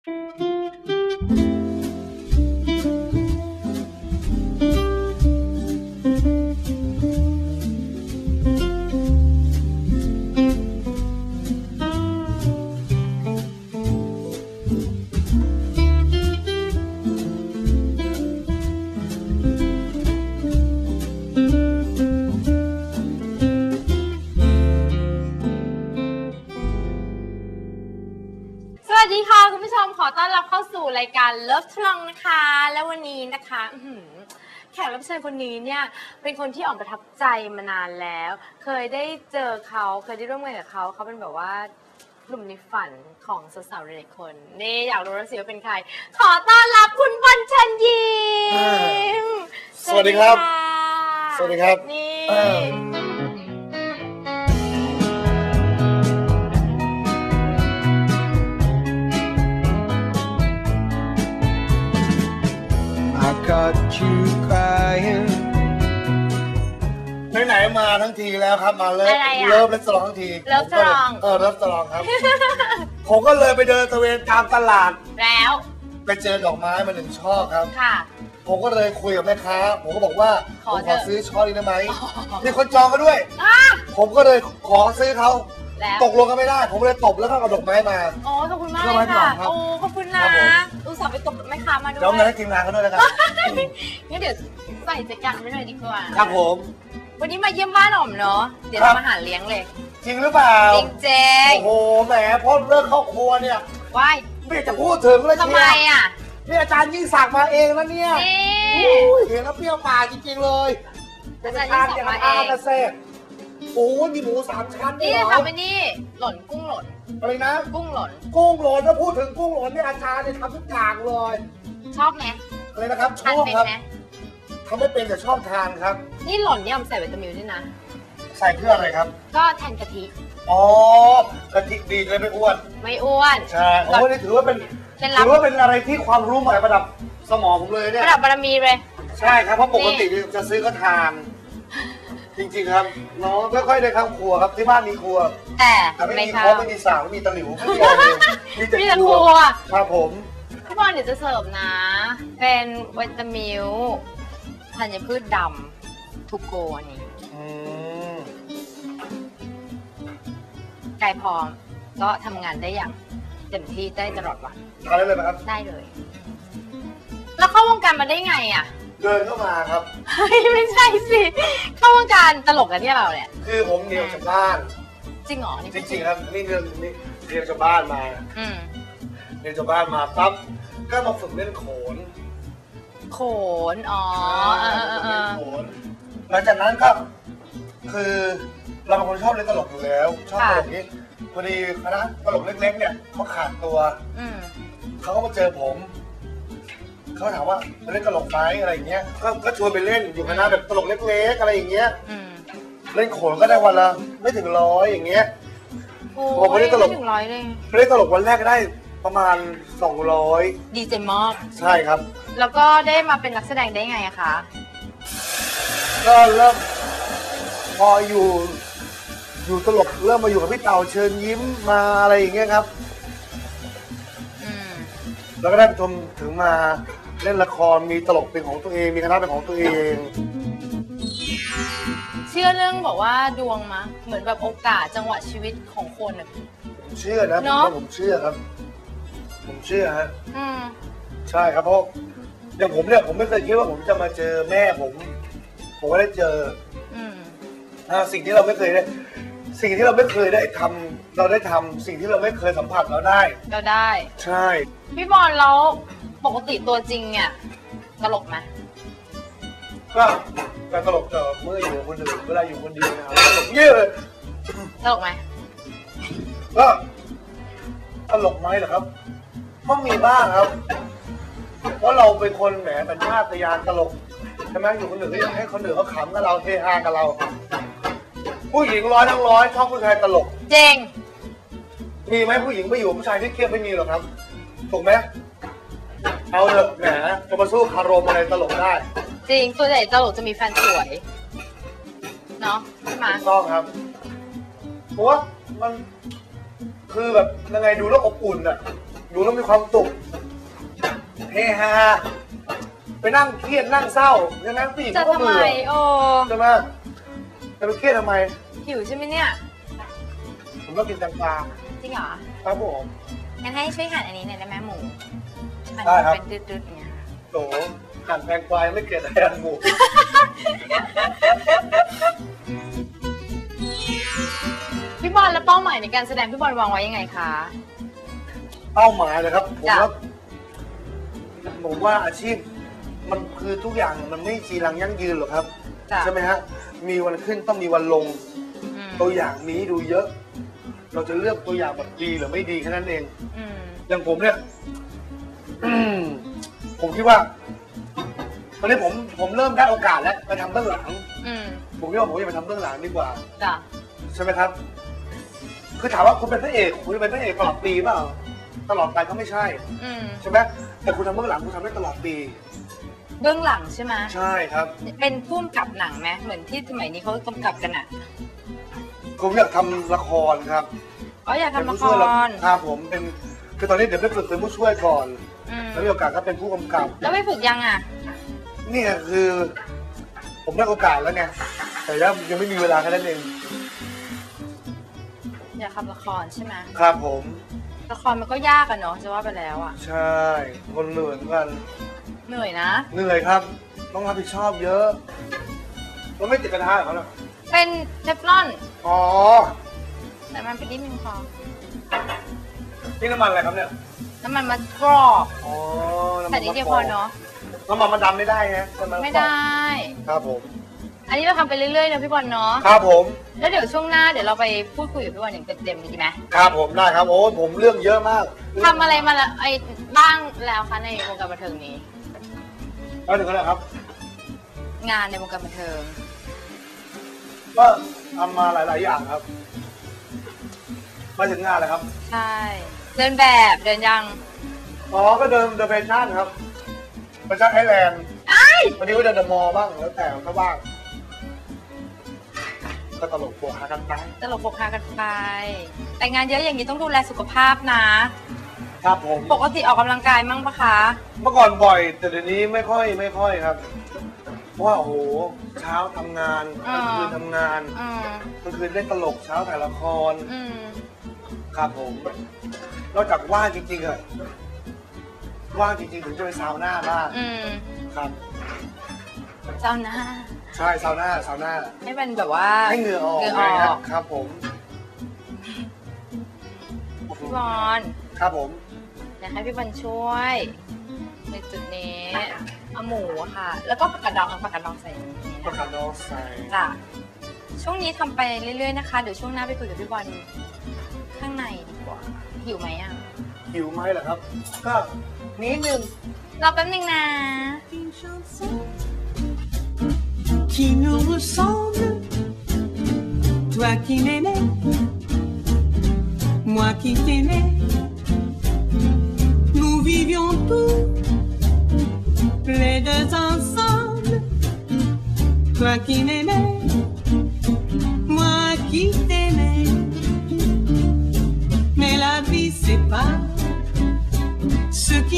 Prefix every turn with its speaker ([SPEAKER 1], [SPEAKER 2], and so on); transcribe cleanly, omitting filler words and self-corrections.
[SPEAKER 1] สวัสดีค่ะคุณผู้ชมขอต้อนรับเข้าสู่รายการ Love Talk นะคะและวันนี้นะคะแขกรับเชิญคนนี้เนี่ยเป็นคนที่ออกประทับใจมานานแล้วเคยได้เจอเขาเคยได้ร่วมงานกับเขาเป็นแบบว่าหนุ่มในฝันของสาวๆหลายคนนี่อยากรู้แล้วสิว่าเป็นใครขอต้อนรับคุณบอลเชิญยิ้ม
[SPEAKER 2] สวัสดีครับสวัสดีครับ
[SPEAKER 1] นี่
[SPEAKER 2] Got you crying ไหนๆมาทั้งทีแล้วครับมาเลิฟเลสตอรองทั้งที
[SPEAKER 1] เลิฟสตอรอง
[SPEAKER 2] เลิฟสตอรองครับ ผมก็เลยไปเดินตะเวนตามตลาด
[SPEAKER 1] แล้ว
[SPEAKER 2] ไปเจอดอกไม้มาหนึ่งช่อครับ
[SPEAKER 1] ค่ะ
[SPEAKER 2] ผมก็เลยคุยกับแม่ค้าผมก็บอกว่าผมขอซื้อช่อนี้ได้ไหมมีคนจองก็ด้วยผมก็เลยขอซื้อเขาตกลงกันไม่ได้ผมเลยตบแล้วก็เอาดอกไม้มา
[SPEAKER 1] โอ้ขอบคุณมากเลยค่ะโอ้ขอบคุณนะอุตส่าห์ไปตบแม่ค้ามาด้วย
[SPEAKER 2] แล้วงั้นให้ทีมงานเขาด้วยนะครับ
[SPEAKER 1] งั้นเดี๋ยวใส่จักรยานไปหน่อยดีกว่า
[SPEAKER 2] ครับผม
[SPEAKER 1] วันนี้มาเยี่ยมบ้านหน่อมเนาะเดี๋ยวทำอาหารเลี้ยงเลย
[SPEAKER 2] จริงหรือเปล่า
[SPEAKER 1] จริงเจ๊
[SPEAKER 2] โอ้โหแหมพอเลิกเข้าครัวเนี่ย
[SPEAKER 1] ว้าย
[SPEAKER 2] ไม่จะพูดถึงเลย
[SPEAKER 1] ทำไมอ่ะ
[SPEAKER 2] นี่อาจารย์ยิ่งศักดิ์มาเองแล้วเนี่ยเห็นแล้วเปรี้ยวปากจริงๆเลย
[SPEAKER 1] อาจารย์ยิ่งศักดิ์มาเอง
[SPEAKER 2] โอ้ยมีหมู3 ชั้น
[SPEAKER 1] นี่ทำไปนี่หล่นกุ้งหล่น
[SPEAKER 2] อะไรนะ
[SPEAKER 1] กุ้งหล่น
[SPEAKER 2] ถ้าพูดถึงกุ้งหล่นนี่อาจารย์เนี่ยทำทุกอย่างเลย
[SPEAKER 1] ชอบไหม
[SPEAKER 2] อะไรนะครับชอบครับทำไม่เป็นแต่ชอบทานครับ
[SPEAKER 1] นี่หล่นเนี่ยผมใส่วิตามินด้วยนะ
[SPEAKER 2] ใส่เพื่ออะไรครับ
[SPEAKER 1] ก็แทนกะทิ
[SPEAKER 2] อ๋อกะทิดีเลยไม่อ้วนใช่โอ้นี่ถือว่าเป็นอะไรที่ความรู้ใหม่ประดับสมองผมเลยเนี่ย
[SPEAKER 1] ประดับบารมีเลย
[SPEAKER 2] ใช่ครับเพราะปกติจะซื้อก็ทานจริงๆครับน้องไม่ค่อยได้เข้าครัวครับที่บ้านมีครัวแต่ไม่มีครัวไม่มีสาวไม่มีตะหลิวไม่มีอะไรเลยมีแต่ครัวครับผม
[SPEAKER 1] พี่บอลเดี๋ยวจะเสิร์ฟนะเป็นวิตามิลธัญพืชดำทุกโกนี่ไก่พองก็ทำงานได้อย่างเต็มที่ได้ตลอดวัน
[SPEAKER 2] ทานได้เลยไหมครับ
[SPEAKER 1] ได้เลยแล้วเข้าวงการมาได้ไงอ่ะ
[SPEAKER 2] เดินเข้ามาครับ
[SPEAKER 1] ไม่ใช่สิเข้าวงการตลกกันที่เราเนี่ย
[SPEAKER 2] คือผมเรียนจากบ้าน
[SPEAKER 1] จริงเหรอ
[SPEAKER 2] จริงๆครับนี่เรียนจากบ้านมาเรียนจากบ้านมาปั๊บก็มาฝึกเล่นโขน
[SPEAKER 1] อ๋อ
[SPEAKER 2] โขนหลังจากนั้นก็คือเราเป็นคนชอบเล่นตลกอยู่แล้วชอบตลกนี้พอดีคณะตลกเล็กๆเนี่ยเขาขาดตัวเขาก็มาเจอผมเขาถามว่าเล่นตลกไหมอะไรอย่างเงี้ยก็ชวนไปเล่นอยู่คณะแบบตลกเล็กๆอะไรอย่างเงี้ยเล่นโขนก็ได้วันละไม่ถึง100อย่างเงี้ย
[SPEAKER 1] ผมไม่ได้ตลกถึง100เลย
[SPEAKER 2] ไม่ได้ตลกวันแรกก็ได้ประมาณ200
[SPEAKER 1] ดีเจมาก
[SPEAKER 2] ใช่ครับ
[SPEAKER 1] แล้วก็ได้มาเป็นนักแสดงได้ไงอะคะ
[SPEAKER 2] ก็เริ่มพออยู่ตลกเริ่มมาอยู่กับพี่เต่าเชิญยิ้มมาอะไรอย่างเงี้ยครับแล้วก็ได้ชมถึงมาเล่นละครมีตลกเป็นของตัวเองมีคณะเป็นของตัวเอง
[SPEAKER 1] เชื่อเรื่องบอกว่าดวงมะเหมือนแบบโอกาสจังหวะชีวิตของคนอะ
[SPEAKER 2] ผมเชื่อนะผมเชื่อครับผมเชื่อฮะใช่ครับเพราะอย่างผมเนี่ยผมไม่เคยคิดว่าผมจะมาเจอแม่ผมก็ได้เจอสิ่งที่เราไม่เคยได้สิ่งที่เราไม่เคยได้ทำเราได้ทำสิ่งที่เราไม่เคยสัมผัสเราได้ใช่
[SPEAKER 1] พี่บอลแล้วปกติตัวจริงเนี่ยตลกไหม
[SPEAKER 2] ก็ตลกแต่เมื่ออยู่คนอื่นเวลาอยู่คนเดียวนะครับตลกเยอะเลย
[SPEAKER 1] ตลกไหม
[SPEAKER 2] ก็ตลกไหมเหรอครับต้องมีบ้างครับเพราะเราเป็นคนแหมสัญชาตญาณตลกใช่ไหมอยู่คนอื่นก็อยากให้คนอื่นเขาขำกับเราเฮฮากับเราผู้หญิง100 ทั้ง 100ชอบผู้ชายตลก
[SPEAKER 1] เจง
[SPEAKER 2] มีไหมผู้หญิงไปอยู่ผู้ชายที่เครียดไม่มีหรอกครับถูกไหมเอาเถอะแหมจะมาสู้คารมอะไรตลกได้
[SPEAKER 1] จริงส่วนใหญ่ตลกจะมีแฟนสวยเนาะ
[SPEAKER 2] มาต้องครับเพราะว่ามันคือแบบยังไงดูแล้วอบอุ่นอ่ะดูแล้วมีความสุขเฮฮาไปนั่งเครียดนั่งเศร้าอย่างนั้นผู้หญิง
[SPEAKER 1] จะ
[SPEAKER 2] ก็
[SPEAKER 1] ทำ
[SPEAKER 2] เบื่
[SPEAKER 1] ไม
[SPEAKER 2] อ
[SPEAKER 1] โอ้
[SPEAKER 2] ใช่ไหมจะไปเครียดทำไม
[SPEAKER 1] หิวใช่ไหมเนี่ย
[SPEAKER 2] ผมต้องกินแตงกวา
[SPEAKER 1] จริงเหรอ
[SPEAKER 2] ครับผม
[SPEAKER 1] งั้นให้ช่วยหั่นอันนี้หน่อยได้ไหมหมูหั่น
[SPEAKER 2] ได้ครับ
[SPEAKER 1] เป็นดืดๆอย่างเงี้ย
[SPEAKER 2] โหหั่นแตงกวายังไม่เกิดอะไรอันหมู
[SPEAKER 1] พี่บอลแล้วเป้าหมายในการแสดงพี่บอลวางไว้ยังไงคะ
[SPEAKER 2] เป้าหมายเลยครับ
[SPEAKER 1] จ้ะ
[SPEAKER 2] ผมว่าอาชีพมันคือทุกอย่างมันไม่จีรังยั่งยืนหรอกครับ
[SPEAKER 1] จ้ะ
[SPEAKER 2] ใช่ไหมฮะมีวันขึ้นต้องมีวันลง
[SPEAKER 1] อืม
[SPEAKER 2] ตัวอย่างมีให้ดูเยอะ เราจะเลือกตัวอย่างแบบดีหรือไม่ดีแค่นั้นเอง
[SPEAKER 1] อืม
[SPEAKER 2] อย่างผมเนี่ย ผมคิดว่าตอนนี้ผมเริ่มได้โอกาสแล้วไปทำเบื้องหลัง
[SPEAKER 1] อืม
[SPEAKER 2] ผมคิดว่าผมจะไปทำเบื้องหลังดีกว่า
[SPEAKER 1] จ้ะ
[SPEAKER 2] ใช่ไหมครับ คือถามว่าคุณเป็นพระเอกคุณจะเป็นพระเอกตลอดปีเปล่าตลอดไปก็ไม่ใช่
[SPEAKER 1] อืม
[SPEAKER 2] ใช่ไหมแต่คุณทำเบื้องหลังคุณทำได้ตลอดปี
[SPEAKER 1] เบื้องหลังใช่ไหม
[SPEAKER 2] ใช่ครับ
[SPEAKER 1] เป็นผู้กำกับหนังไหมเหมือนที่สมัยนี้เขากำกับกันอ่ะ
[SPEAKER 2] ผมอยากทำละครครับ
[SPEAKER 1] อ๋ออยากทำละค
[SPEAKER 2] เป็นผู้ช่วย
[SPEAKER 1] ร
[SPEAKER 2] ครับผมเป็นคือตอนนี้เดี๋ยวไปฝึกเป็นผู้ช่วยก่อน
[SPEAKER 1] อืม
[SPEAKER 2] แล้วมีโอกาสก็เป็นผู้กำกับ
[SPEAKER 1] แล้วไปฝึกยังอ่ะ
[SPEAKER 2] นี่คือ ผมได้โอกาสแล้วไงแต่ยังไม่มีเวลาแค่นั้นเอง
[SPEAKER 1] อยากทำละครใช่ไหม
[SPEAKER 2] ครับผม
[SPEAKER 1] ละครมันก็ยากอะเนาะจะว่าไปแล้วอะ
[SPEAKER 2] ใช่คนเหนื่อยเหมือนกัน
[SPEAKER 1] เหนื่อยนะ
[SPEAKER 2] เหนื่อยครับ ต้องรับผิดชอบเยอะมันไม่ติดกระทะเหรอครับเนี่ย
[SPEAKER 1] เป็นเทฟลอน
[SPEAKER 2] อ๋อ
[SPEAKER 1] แต่มันเป็นนิดนึงพอ
[SPEAKER 2] นี่น้ำมันอะไรครับเนี่ย
[SPEAKER 1] น้ำมันมะกรอก
[SPEAKER 2] อ๋อน้ำมั
[SPEAKER 1] แต่นิดเดียวพอเนาะ
[SPEAKER 2] น้ำมันมาดำไม่ได้ไงน้ำน
[SPEAKER 1] ไม่ได้
[SPEAKER 2] ครับผม
[SPEAKER 1] อันนี้เราทำไปเรื่อยๆนะพี่บอลเนาะ
[SPEAKER 2] ครับผม
[SPEAKER 1] แล้วเดี๋ยวช่วงหน้าเดี๋ยวเราไปพูดคุยกับพี่บอลอย่างเต็มๆดีไหม
[SPEAKER 2] ครับผมได้ครับโอ้ยผมเรื่องเยอะมาก
[SPEAKER 1] ทำอะไรมาแล้วไอ้บ้างแล้วคะในวงการบันเทิงนี้
[SPEAKER 2] แล้วถึงกันแล้วครับ
[SPEAKER 1] งานในวงการบันเทิง
[SPEAKER 2] ก็ทำมาหลาย ๆ อย่างครับมาถึงงานเลยครับ
[SPEAKER 1] ใช่ เดินแบบเดินยัง
[SPEAKER 2] อ๋อ ก็เดินแฟชั่นครับแฟชั่นไอแลนด์วันนี้ก็เดินเดอะมอลล์บ้างแล้วแต่ก็บ้าง ก็ตลกโปกฮากันไป
[SPEAKER 1] ตลกโปกฮากันไป แต่งานเยอะอย่างนี้ต้องดูแลสุขภาพนะ
[SPEAKER 2] ครับผม
[SPEAKER 1] ปกติออกกำลังกายมั่งปะคะ
[SPEAKER 2] เมื่อก่อนบ่อย แต่เดี๋ยวนี้ไม่ค่อยครับ เพราะว่าโอ้โห เช้าทำงานกลางคืนทำงาน
[SPEAKER 1] อืม
[SPEAKER 2] กลางคืนเล่นตลกเช้าถ่ายละคร
[SPEAKER 1] อืม
[SPEAKER 2] ครับผมนอกจากว่างจริงๆอะว่างจริงๆถึงจะไปซาวน่าบ้าง
[SPEAKER 1] อืม
[SPEAKER 2] ครับ
[SPEAKER 1] เจ้าหน้า
[SPEAKER 2] ใช่ซาวน่า
[SPEAKER 1] ให้เป็นแบบว่า
[SPEAKER 2] ให้เหงื่อออก
[SPEAKER 1] เหงื่อ
[SPEAKER 2] ไง
[SPEAKER 1] อ
[SPEAKER 2] ครั
[SPEAKER 1] อบ ก
[SPEAKER 2] ครับผม
[SPEAKER 1] พี่บอล
[SPEAKER 2] ครับผม
[SPEAKER 1] อยากให้พี่บอลช่วย ในจุดนี้เอาหมูอะค่ะ แล้วก็ผักกาดดองเอาผักกาดดองใส่ในนี้
[SPEAKER 2] ประ
[SPEAKER 1] นะ
[SPEAKER 2] กันน้องใส่
[SPEAKER 1] จ้ะช่วงนี้ทำไปเรื่อยๆนะคะ เดี๋ยวช่วงหน้าไปคุยกับพี่บอลข้างในดีกว่า หิวไหมอ่ะ
[SPEAKER 2] หิวไหมเหรอครับ ก็นิดนึง
[SPEAKER 1] รอแป๊บนึงนะ
[SPEAKER 3] Une chanson qui nous ressemble. Toi qui m'aimais, moi qui t'aimais. Nous vivions tous les deux ensemble. Toi qui m'aimais, moi qui t'aimais. Mais la vie c'est pas ce